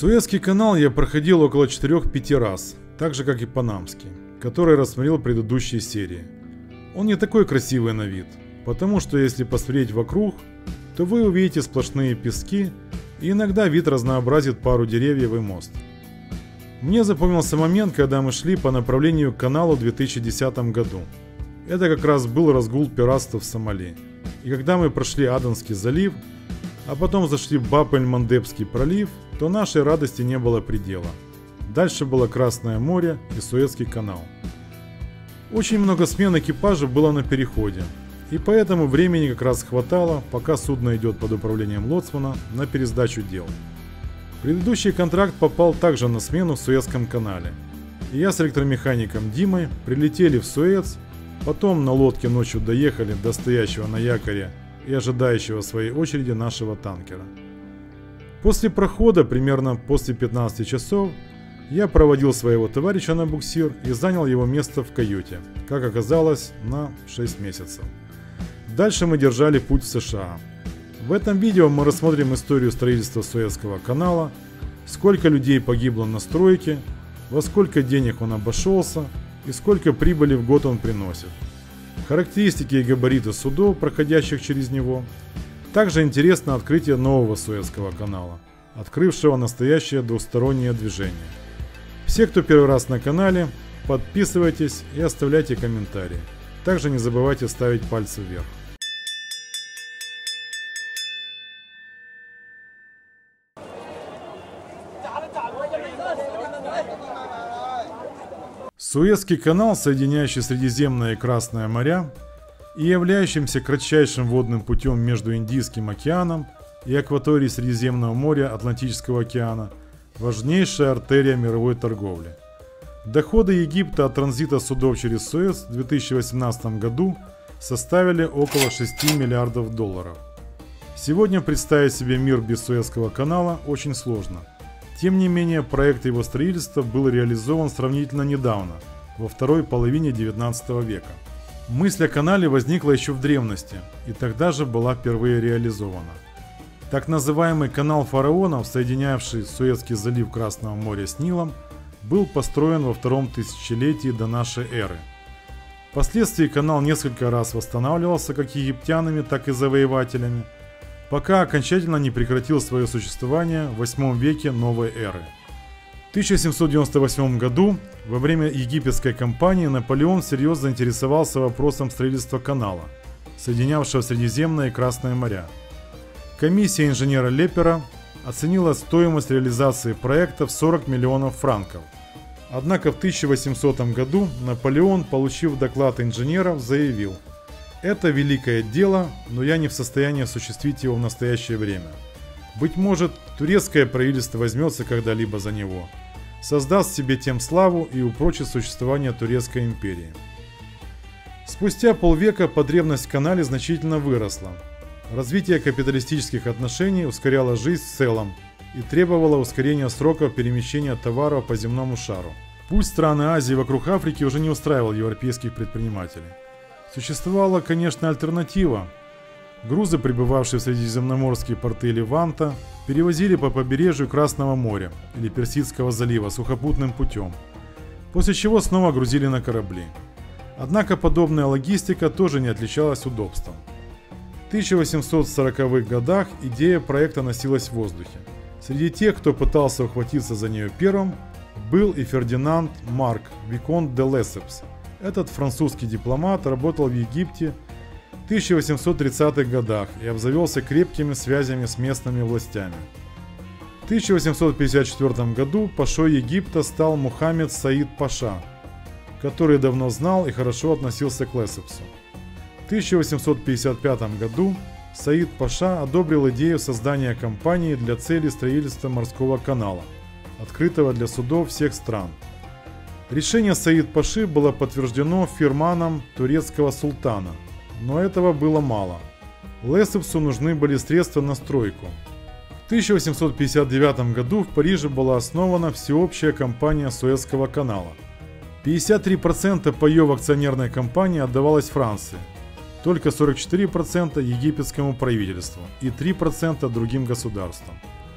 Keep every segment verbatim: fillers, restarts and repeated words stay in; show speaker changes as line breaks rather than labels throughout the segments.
Суэцкий канал я проходил около четырёх-пяти раз, так же как и Панамский, который рассмотрел предыдущие серии. Он не такой красивый на вид, потому что если посмотреть вокруг, то вы увидите сплошные пески, и иногда вид разнообразит пару деревьев и мост. Мне запомнился момент, когда мы шли по направлению к каналу в две тысячи десятом году. Это как раз был разгул пиратства в Сомали. И когда мы прошли Аденский залив, а потом зашли в Баб-эль-Мандебский пролив, то нашей радости не было предела. Дальше было Красное море и Суэцкий канал. Очень много смен экипажа было на переходе, и поэтому времени как раз хватало, пока судно идет под управлением лоцмана, на пересдачу дел. Предыдущий контракт попал также на смену в Суэцком канале, и я с электромехаником Димой прилетели в Суэц, потом на лодке ночью доехали до стоящего на якоре и ожидающего своей очереди нашего танкера. После прохода, примерно после пятнадцати часов, я проводил своего товарища на буксир и занял его место в каюте, как оказалось, на шесть месяцев. Дальше мы держали путь в США. В этом видео мы рассмотрим историю строительства Суэцкого канала, сколько людей погибло на стройке, во сколько денег он обошелся и сколько прибыли в год он приносит, характеристики и габариты судов, проходящих через него. Также интересно открытие нового Суэцкого канала, открывшего настоящее двустороннее движение. Все, кто первый раз на канале, подписывайтесь и оставляйте комментарии. Также не забывайте ставить пальцы вверх. Суэцкий канал, соединяющий Средиземное и Красное моря и являющимся кратчайшим водным путем между Индийским океаном и акваторией Средиземного моря Атлантического океана, важнейшая артерия мировой торговли. Доходы Египта от транзита судов через Суэц в две тысячи восемнадцатом году составили около шести миллиардов долларов. Сегодня представить себе мир без Суэцкого канала очень сложно. Тем не менее, проект его строительства был реализован сравнительно недавно, во второй половине девятнадцатого века. Мысль о канале возникла еще в древности, и тогда же была впервые реализована. Так называемый канал фараонов, соединявший Суэцкий залив Красного моря с Нилом, был построен во втором тысячелетии до нашей эры. Впоследствии канал несколько раз восстанавливался как египтянами, так и завоевателями, пока окончательно не прекратил свое существование в восьмом веке новой эры. В тысяча семьсот девяносто восьмом году, во время египетской кампании, Наполеон всерьез заинтересовался вопросом строительства канала, соединявшего Средиземное и Красное моря. Комиссия инженера Лепера оценила стоимость реализации проекта в сорок миллионов франков. Однако в тысяча восьмисотом году Наполеон, получив доклад инженеров, заявил: «Это великое дело, но я не в состоянии осуществить его в настоящее время. Быть может, турецкое правительство возьмется когда-либо за него, создаст себе тем славу и упрочит существование Турецкой империи». Спустя полвека потребность в канале значительно выросла. Развитие капиталистических отношений ускоряло жизнь в целом и требовало ускорения сроков перемещения товаров по земному шару. Путь страны Азии вокруг Африки уже не устраивал европейских предпринимателей. Существовала, конечно, альтернатива. Грузы, прибывавшие в средиземноморские порты Леванта, перевозили по побережью Красного моря или Персидского залива сухопутным путем, после чего снова грузили на корабли. Однако подобная логистика тоже не отличалась удобством. В тысяча восемьсот сороковых годах идея проекта носилась в воздухе. Среди тех, кто пытался ухватиться за нее первым, был и Фердинанд Марк Виконт де Лессепс. Этот французский дипломат работал в Египте в тысяча восемьсот тридцатых годах и обзавелся крепкими связями с местными властями. В тысяча восемьсот пятьдесят четвёртом году пашой Египта стал Мухаммед Саид Паша, который давно знал и хорошо относился к Лессепсу. В тысяча восемьсот пятьдесят пятом году Саид Паша одобрил идею создания компании для целей строительства морского канала, открытого для судов всех стран. Решение Саид Паши было подтверждено фирманом турецкого султана, но этого было мало. Лессепсу нужны были средства на стройку. В тысяча восемьсот пятьдесят девятом году в Париже была основана всеобщая компания Суэцкого канала. пятьдесят три процента паёв акционерной компании отдавалось Франции, только сорок четыре процента египетскому правительству и три процента другим государствам.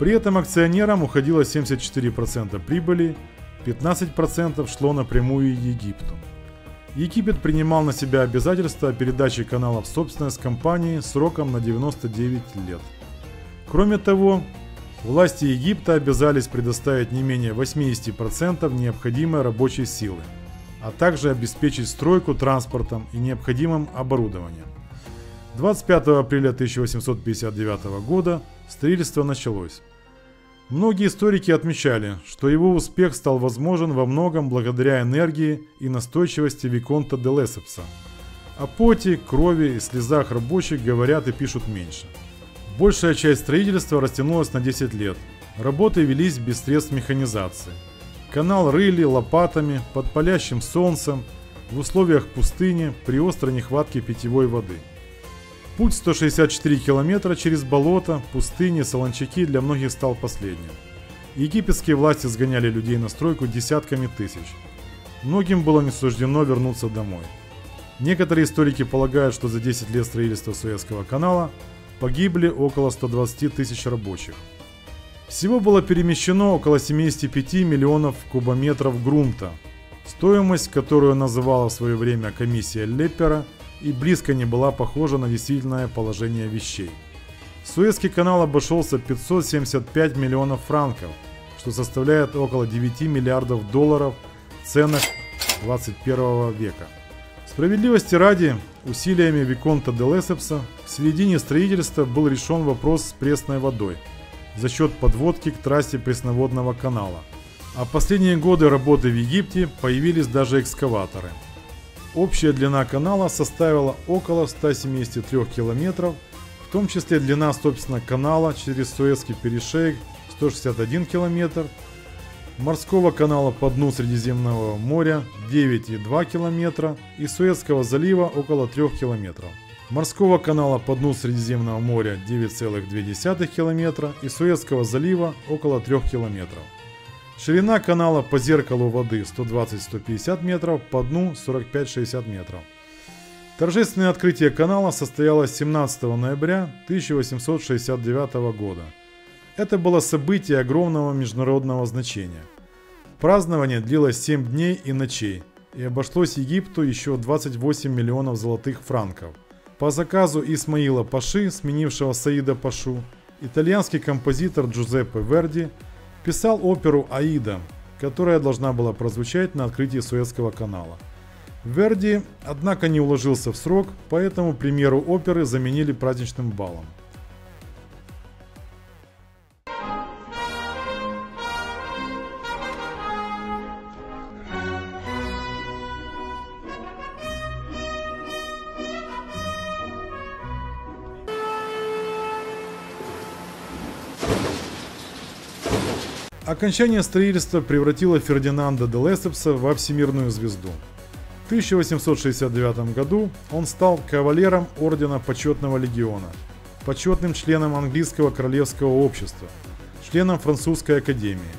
При этом акционерам уходило семьдесят четыре процента прибыли, пятнадцать процентов шло напрямую Египту. Египет принимал на себя обязательства о передаче канала в собственность компании сроком на девяносто девять лет. Кроме того, власти Египта обязались предоставить не менее восемьдесят процентов необходимой рабочей силы, а также обеспечить стройку транспортом и необходимым оборудованием. двадцать пятого апреля тысяча восемьсот пятьдесят девятого года строительство началось. Многие историки отмечали, что его успех стал возможен во многом благодаря энергии и настойчивости Виконта де Лесепса. О поте, крови и слезах рабочих говорят и пишут меньше. Большая часть строительства растянулась на десять лет. Работы велись без средств механизации. Канал рыли лопатами под палящим солнцем в условиях пустыни при острой нехватке питьевой воды. Путь сто шестьдесят четыре километра через болото, пустыни, солончаки для многих стал последним. Египетские власти сгоняли людей на стройку десятками тысяч. Многим было не суждено вернуться домой. Некоторые историки полагают, что за десять лет строительства Суэцкого канала погибли около ста двадцати тысяч рабочих. Всего было перемещено около семидесяти пяти миллионов кубометров грунта, стоимость, которую называла в свое время комиссия Леппера, и близко не была похожа на действительное положение вещей. Суэцкий канал обошелся пятьсот семьдесят пять миллионов франков, что составляет около девяти миллиардов долларов в ценах двадцать первого века. Справедливости ради, усилиями Виконта де Лесепса в середине строительства был решен вопрос с пресной водой за счет подводки к трассе пресноводного канала. А в последние годы работы в Египте появились даже экскаваторы. Общая длина канала составила около ста семидесяти трёх километров, в том числе длина, собственно, канала через Суэцкий перешеек сто шестьдесят один километр, морского канала по дну Средиземного моря девять и два километра и Суэцкого залива около трёх километров. Морского канала по дну Средиземного моря девять целых две десятых километра и Суэцкого залива около трёх километров. Ширина канала по зеркалу воды сто двадцать — сто пятьдесят метров, по дну сорок пять — шестьдесят метров. Торжественное открытие канала состоялось семнадцатого ноября тысяча восемьсот шестьдесят девятого года. Это было событие огромного международного значения. Празднование длилось семь дней и ночей и обошлось Египту еще двадцать восемь миллионов золотых франков. По заказу Исмаила Паши, сменившего Саида Пашу, итальянский композитор Джузеппе Верди писал оперу «Аида», которая должна была прозвучать на открытии Суэцкого канала. Верди, однако, не уложился в срок, поэтому премьеру оперы заменили праздничным балом. Окончание строительства превратило Фердинанда де Лесепса во всемирную звезду. В тысяча восемьсот шестьдесят девятом году он стал кавалером Ордена Почетного Легиона, почетным членом Английского Королевского Общества, членом Французской Академии.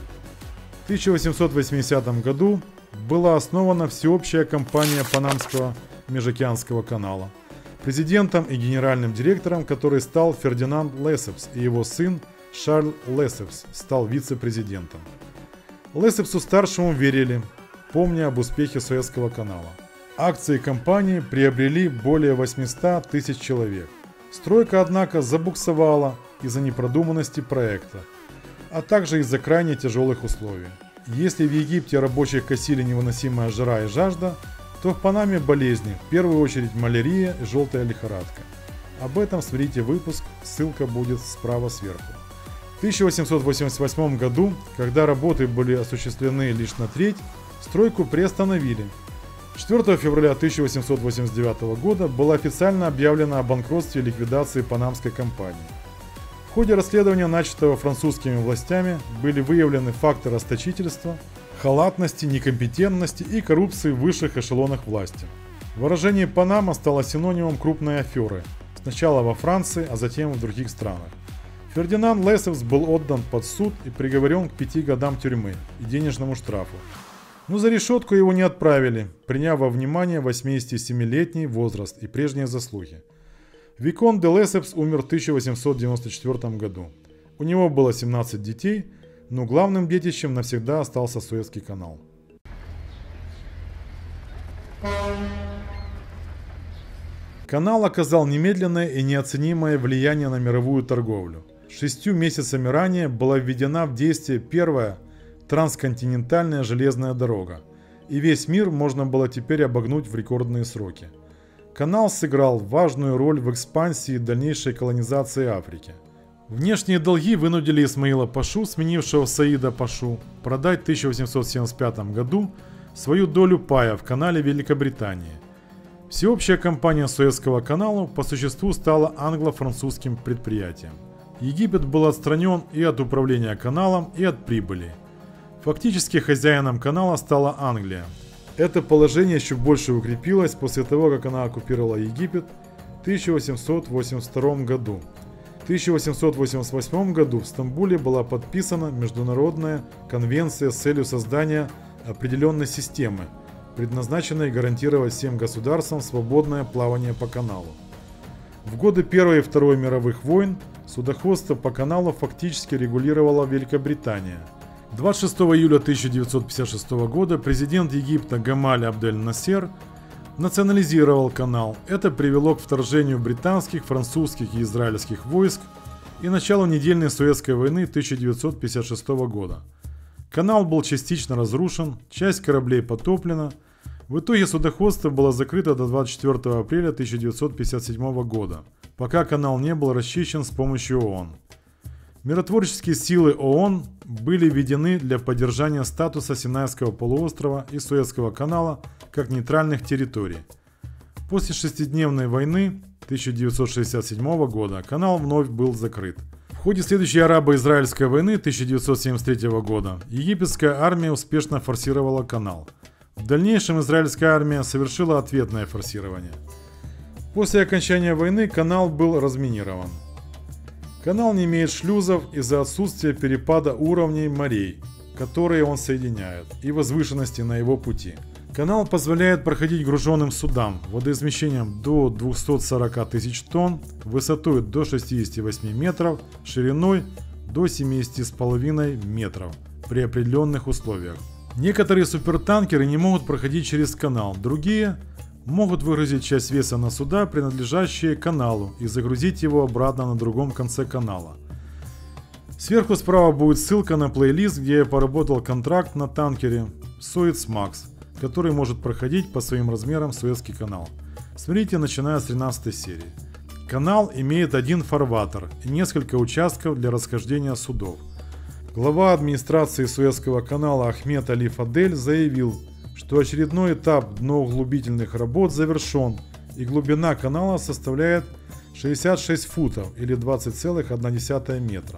В тысяча восемьсот восьмидесятом году была основана всеобщая компания Панамского межокеанского канала, президентом и генеральным директором которой стал Фердинанд Лесепс, и его сын Шарль Лесепс стал вице-президентом. Лесепсу-старшему верили, помня об успехе Суэцкого канала. Акции компании приобрели более восьмисот тысяч человек. Стройка, однако, забуксовала из-за непродуманности проекта, а также из-за крайне тяжелых условий. Если в Египте рабочих косили невыносимая жара и жажда, то в Панаме болезни, в первую очередь малярия и желтая лихорадка. Об этом смотрите выпуск, ссылка будет справа сверху. В тысяча восемьсот восемьдесят восьмом году, когда работы были осуществлены лишь на треть, стройку приостановили. четвёртого февраля тысяча восемьсот восемьдесят девятого года было официально объявлено о банкротстве и ликвидации панамской компании. В ходе расследования, начатого французскими властями, были выявлены факты расточительства, халатности, некомпетентности и коррупции в высших эшелонах власти. Выражение «Панама» стало синонимом крупной аферы, сначала во Франции, а затем в других странах. Фердинанд Лесепс был отдан под суд и приговорен к пяти годам тюрьмы и денежному штрафу. Но за решетку его не отправили, приняв во внимание восьмидесятисемилетний возраст и прежние заслуги. Виконт де Лесепс умер в тысяча восемьсот девяносто четвёртом году. У него было семнадцать детей, но главным детищем навсегда остался Суэцкий канал. Канал оказал немедленное и неоценимое влияние на мировую торговлю. Шестью месяцами ранее была введена в действие первая трансконтинентальная железная дорога, и весь мир можно было теперь обогнуть в рекордные сроки. Канал сыграл важную роль в экспансии и дальнейшей колонизации Африки. Внешние долги вынудили Исмаила Пашу, сменившего Саида Пашу, продать в тысяча восемьсот семьдесят пятом году свою долю пая в канале Великобритании. Всеобщая компания Суэцкого канала по существу стала англо-французским предприятием. Египет был отстранен и от управления каналом, и от прибыли. Фактически хозяином канала стала Англия. Это положение еще больше укрепилось после того, как она оккупировала Египет в тысяча восемьсот восемьдесят втором году. В тысяча восемьсот восемьдесят восьмом году в Стамбуле была подписана Международная конвенция с целью создания определенной системы, предназначенной гарантировать всем государствам свободное плавание по каналу. В годы Первой и Второй мировых войн судоходство по каналу фактически регулировала Великобритания. двадцать шестого июля тысяча девятьсот пятьдесят шестого года президент Египта Гамаль Абдель-Насер национализировал канал. Это привело к вторжению британских, французских и израильских войск и началу недельной Суэцкой войны тысяча девятьсот пятьдесят шестого года. Канал был частично разрушен, часть кораблей потоплена. В итоге судоходство было закрыто до двадцать четвёртого апреля тысяча девятьсот пятьдесят седьмого года, пока канал не был расчищен с помощью ООН. Миротворческие силы ООН были введены для поддержания статуса Синайского полуострова и Суэцкого канала как нейтральных территорий. После шестидневной войны тысяча девятьсот шестьдесят седьмого года канал вновь был закрыт. В ходе следующей арабо-израильской войны тысяча девятьсот семьдесят третьего года египетская армия успешно форсировала канал. В дальнейшем израильская армия совершила ответное форсирование. После окончания войны канал был разминирован. Канал не имеет шлюзов из-за отсутствия перепада уровней морей, которые он соединяет, и возвышенности на его пути. Канал позволяет проходить груженным судам водоизмещением до двухсот сорока тысяч тонн, высотой до шестидесяти восьми метров, шириной до семидесяти с половиной метров при определенных условиях. Некоторые супертанкеры не могут проходить через канал, другие могут выгрузить часть веса на суда, принадлежащие каналу, и загрузить его обратно на другом конце канала. Сверху справа будет ссылка на плейлист, где я поработал контракт на танкере Suez Max, который может проходить по своим размерам Суэцкий канал. Смотрите, начиная с тринадцатой серии. Канал имеет один фарватер и несколько участков для расхождения судов. Глава администрации Суэцкого канала Ахмед Али Фадель заявил, что очередной этап дноуглубительных работ завершен, и глубина канала составляет шестьдесят шесть футов или двадцать целых одна десятая метра.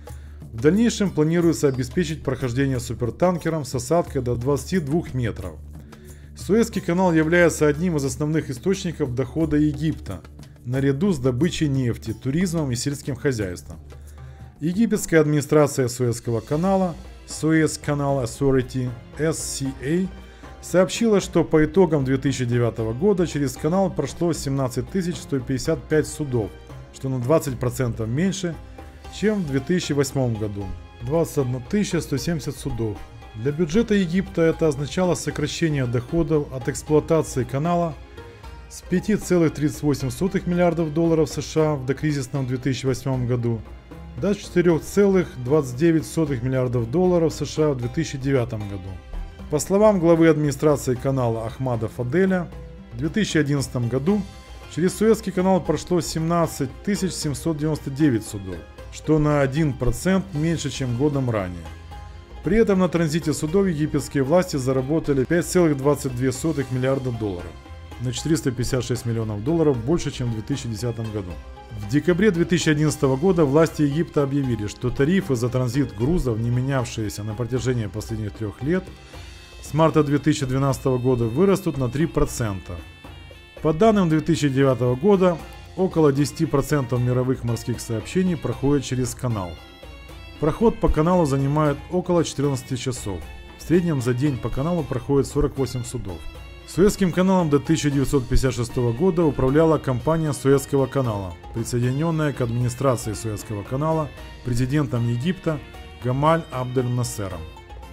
В дальнейшем планируется обеспечить прохождение супертанкером с осадкой до двадцати двух метров. Суэцкий канал является одним из основных источников дохода Египта, наряду с добычей нефти, туризмом и сельским хозяйством. Египетская администрация Суэцкого канала Suez Canal Authority эс си эй сообщила, что по итогам две тысячи девятого года через канал прошло семнадцать тысяч сто пятьдесят пять судов, что на двадцать процентов меньше, чем в две тысячи восьмом году – двадцать одна тысяча сто семьдесят судов. Для бюджета Египта это означало сокращение доходов от эксплуатации канала с пяти целых тридцати восьми сотых миллиардов долларов США в докризисном две тысячи восьмом году до четырёх целых двадцати девяти сотых миллиардов долларов США в две тысячи девятом году. По словам главы администрации канала Ахмада Фаделя, в две тысячи одиннадцатом году через Суэцкий канал прошло семнадцать тысяч семьсот девяносто девять судов, что на один процент меньше, чем годом ранее. При этом на транзите судов египетские власти заработали пять целых двадцать две сотых миллиарда долларов, на четыреста пятьдесят шесть миллионов долларов больше, чем в две тысячи десятом году. В декабре две тысячи одиннадцатого года власти Египта объявили, что тарифы за транзит грузов, не менявшиеся на протяжении последних трех лет, с марта две тысячи двенадцатого года вырастут на три процента. По данным две тысячи девятого года, около десяти процентов мировых морских сообщений проходят через канал. Проход по каналу занимает около четырнадцати часов. В среднем за день по каналу проходит сорок восемь судов. Суэцким каналом до тысяча девятьсот пятьдесят шестого года управляла компания Суэцкого канала, присоединенная к администрации Суэцкого канала президентом Египта Гамаль Абдель-Насером.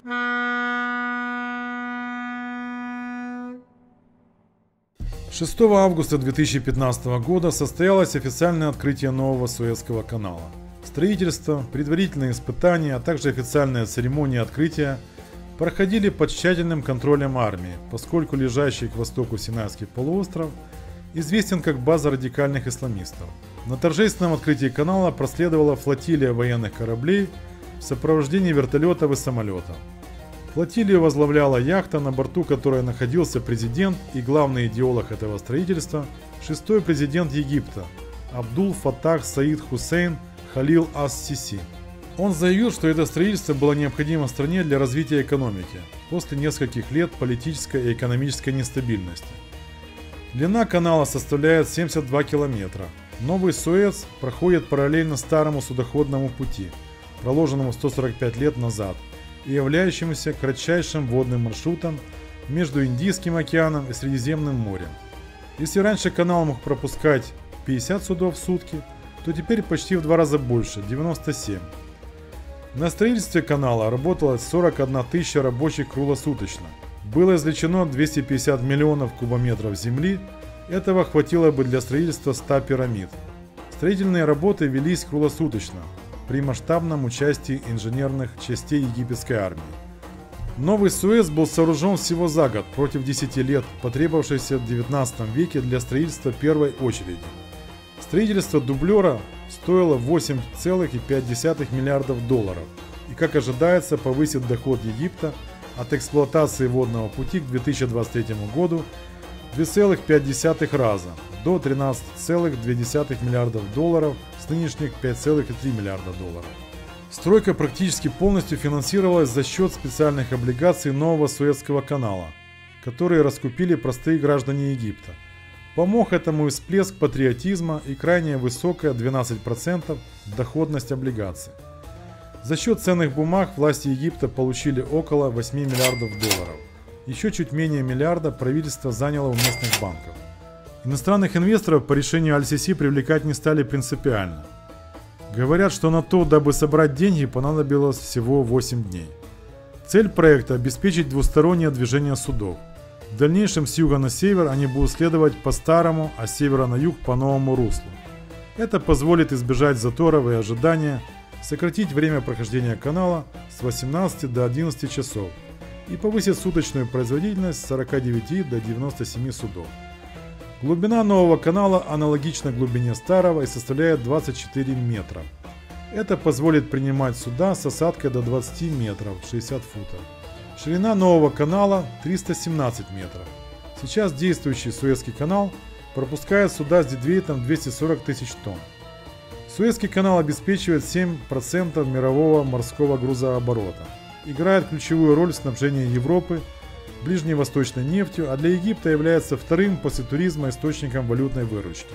шестого августа две тысячи пятнадцатого года состоялось официальное открытие нового Суэцкого канала. Строительство, предварительные испытания, а также официальная церемония открытия проходили под тщательным контролем армии, поскольку лежащий к востоку Синайский полуостров известен как база радикальных исламистов. На торжественном открытии канала проследовала флотилия военных кораблей в сопровождении вертолетов и самолетов. Флотилию возглавляла яхта, на борту которой находился президент и главный идеолог этого строительства, шестой президент Египта Абдул-Фаттах Саид Хусейн Халил ас-Сиси. Он заявил, что это строительство было необходимо стране для развития экономики после нескольких лет политической и экономической нестабильности. Длина канала составляет семьдесят два километра. Новый Суэц проходит параллельно старому судоходному пути, проложенному сто сорок пять лет назад, и являющемуся кратчайшим водным маршрутом между Индийским океаном и Средиземным морем. Если раньше канал мог пропускать пятьдесят судов в сутки, то теперь почти в два раза больше – девяносто семь. На строительстве канала работало сорок одна тысяча рабочих круглосуточно. Было извлечено двести пятьдесят миллионов кубометров земли, этого хватило бы для строительства ста пирамид. Строительные работы велись круглосуточно, при масштабном участии инженерных частей египетской армии. Новый Суэц был сооружен всего за год против десяти лет, потребовавшихся в девятнадцатом веке для строительства первой очереди. Строительство дублера стоило восемь целых пять десятых миллиардов долларов и, как ожидается, повысит доход Египта от эксплуатации водного пути к две тысячи двадцать третьему году в два целых пять десятых раза до тринадцати целых двух десятых миллиардов долларов с нынешних пяти целых трёх десятых миллиарда долларов. Стройка практически полностью финансировалась за счет специальных облигаций нового Суэцкого канала, которые раскупили простые граждане Египта. Помог этому и всплеск патриотизма и крайне высокая двенадцать процентов доходность облигаций. За счет ценных бумаг власти Египта получили около восьми миллиардов долларов. Еще чуть менее миллиарда правительство заняло у местных банков. Иностранных инвесторов по решению Аль-Сиси привлекать не стали принципиально. Говорят, что на то, дабы собрать деньги, понадобилось всего восемь дней. Цель проекта – обеспечить двустороннее движение судов. В дальнейшем с юга на север они будут следовать по старому, а с севера на юг по новому руслу. Это позволит избежать заторов и ожидания, сократить время прохождения канала с восемнадцати до одиннадцати часов и повысит суточную производительность с сорока девяти до девяноста семи судов. Глубина нового канала аналогична глубине старого и составляет двадцать четыре метра. Это позволит принимать суда с осадкой до двадцати метров (шестидесяти футов). Ширина нового канала триста семнадцать метров. Сейчас действующий Суэцкий канал пропускает суда с дедвейтом двести сорок тысяч тонн. Суэцкий канал обеспечивает семь процентов мирового морского грузооборота, играет ключевую роль в снабжении Европы ближневосточной нефтью, а для Египта является вторым после туризма источником валютной выручки.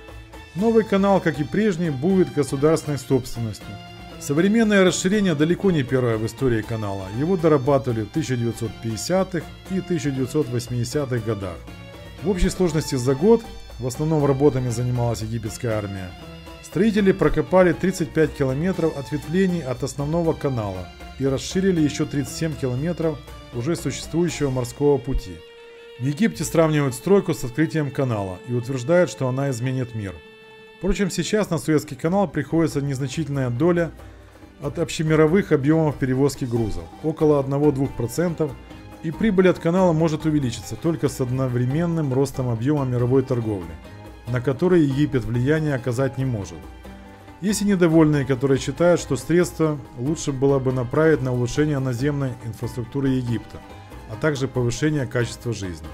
Новый канал, как и прежний, будет государственной собственностью. Современное расширение далеко не первое в истории канала, его дорабатывали в тысяча девятьсот пятидесятых и тысяча девятьсот восьмидесятых годах. В общей сложности за год, в основном работами занималась египетская армия, строители прокопали тридцать пять километров ответвлений от основного канала и расширили еще тридцать семь километров уже существующего морского пути. В Египте сравнивают стройку с открытием канала и утверждают, что она изменит мир. Впрочем, сейчас на Суэцкий канал приходится незначительная доля от общемировых объемов перевозки грузов, около одного-двух процентов, и прибыль от канала может увеличиться только с одновременным ростом объема мировой торговли, на который Египет влияние оказать не может. Есть и недовольные, которые считают, что средства лучше было бы направить на улучшение наземной инфраструктуры Египта, а также повышение качества жизни.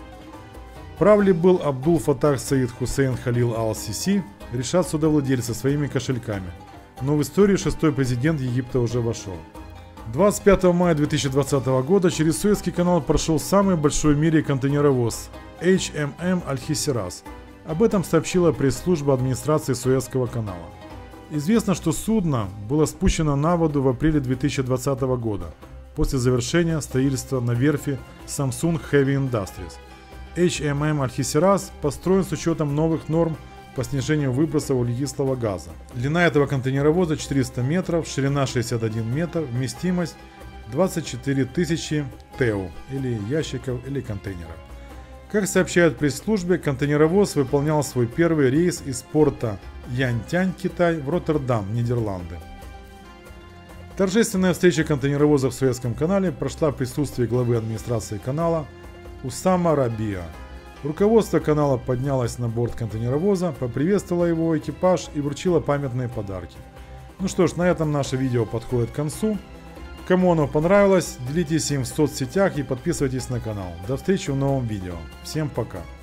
Прав ли был Абдул-Фаттах Саид Хусейн Халил ас-Сиси, решат судовладельцы своими кошельками, но в историю шестой президент Египта уже вошел. двадцать пятого мая две тысячи двадцатого года через Суэцкий канал прошел самый большой в мире контейнеровоз эйч эм эм Аль-Хисирас. Об этом сообщила пресс-служба администрации Суэцкого канала. Известно, что судно было спущено на воду в апреле две тысячи двадцатого года, после завершения строительства на верфи Samsung Heavy Industries. эйч эм эм Algeciras построен с учетом новых норм по снижению выбросов углекислого газа. Длина этого контейнеровоза четыреста метров, ширина шестьдесят один метр, вместимость двадцать четыре тысячи ТЭУ или ящиков или контейнеров. Как сообщают в пресс-службе, контейнеровоз выполнял свой первый рейс из порта Янтянь, Китай, в Роттердам, Нидерланды. Торжественная встреча контейнеровоза в Суэцком канале прошла в присутствии главы администрации канала Усама Рабиа. Руководство канала поднялось на борт контейнеровоза, поприветствовало его экипаж и вручило памятные подарки. Ну что ж, на этом наше видео подходит к концу. Кому оно понравилось, делитесь им в соцсетях и подписывайтесь на канал. До встречи в новом видео. Всем пока.